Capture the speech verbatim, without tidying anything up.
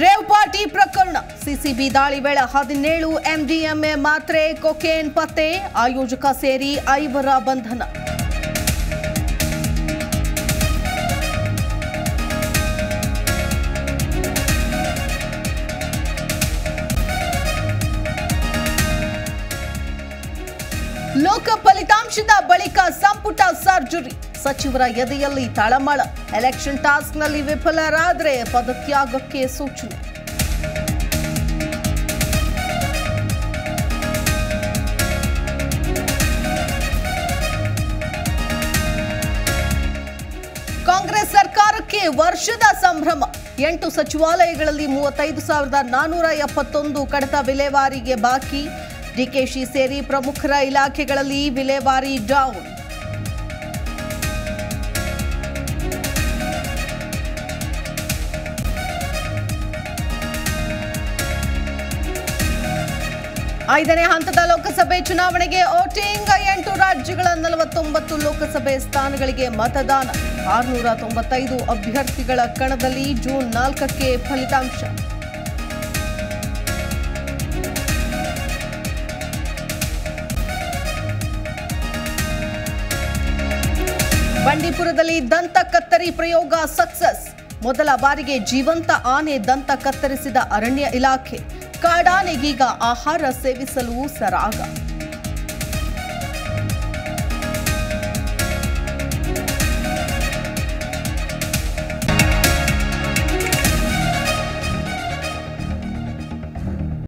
Rave party ಪ್ರಕರಣ CCB ದಾಳಿ ವೇಳೆ ಹದಿನೇಳು ಎಂಡಿಎಂಎ ಮಾತ್ರೆ ಕೊಕೇನ್ ಪತ್ತೆ, ಆಯೋಜಕ ಸೇರಿ ಐವರ ಬಂಧನ. ಲೋಕ ಫಲಿತಾಂಶದ ಬಳಿಕ ಸಂಪುಟ ಸರ್ಜರಿ, ಸಚಿವರ ಎದೆಯಲ್ಲಿ ತಳಮಳ. ಎಲೆಕ್ಷನ್ ಟಾಸ್ಕ್ನಲ್ಲಿ ವಿಫಲರಾದರೆ ಪದತ್ಯಾಗಕ್ಕೆ ಸೂಚನೆ. ಕಾಂಗ್ರೆಸ್ ಸರ್ಕಾರಕ್ಕೆ ವರ್ಷದ ಸಂಭ್ರಮ. ಎಂಟು ಸಚಿವಾಲಯಗಳಲ್ಲಿ ಮೂವತ್ತೈದು ಸಾವಿರದ ನಾನ್ನೂರ ಎಪ್ಪತ್ತೊಂದು ಕಡತ ವಿಲೇವಾರಿಗೆ ಬಾಕಿ. ಡಿಕೆಶಿ ಸೇರಿ ಪ್ರಮುಖರ ಇಲಾಖೆಗಳಲ್ಲಿ ವಿಲೇವಾರಿ ಡೌನ್. ಐದನೇ ಹಂತದ ಲೋಕಸಭೆ ಚುನಾವಣೆಗೆ ವೋಟಿಂಗ್. ಎಂಟು ರಾಜ್ಯಗಳ ನಲವತ್ತೊಂಬತ್ತು ಲೋಕಸಭೆ ಸ್ಥಾನಗಳಿಗೆ ಮತದಾನ. ಆರುನೂರ ತೊಂಬತ್ತೈದು ಅಭ್ಯರ್ಥಿಗಳ ಕಣದಲ್ಲಿ ಜೂನ್ ನಾಲ್ಕಕ್ಕೆ ಫಲಿತಾಂಶ. ಬಂಡೀಪುರದಲ್ಲಿ ದಂತ ಕತ್ತರಿ ಪ್ರಯೋಗ ಸಕ್ಸಸ್. ಮೊದಲ ಬಾರಿಗೆ ಜೀವಂತ ಆನೆ ದಂತ ಕತ್ತರಿಸಿದ ಅರಣ್ಯ ಇಲಾಖೆ. ಕಾಡಾನೆಗೀಗ ಆಹಾರ ಸೇವಿಸಲು ಸರಾಗ.